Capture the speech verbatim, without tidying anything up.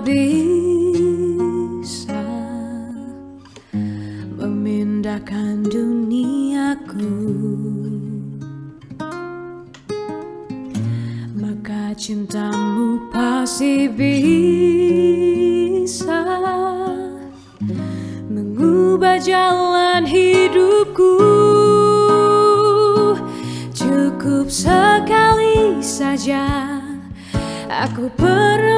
bisa memindahkan duniaku, maka cintamu pasti bisa mengubah jalan hidupku. Cukup sekali saja aku pernah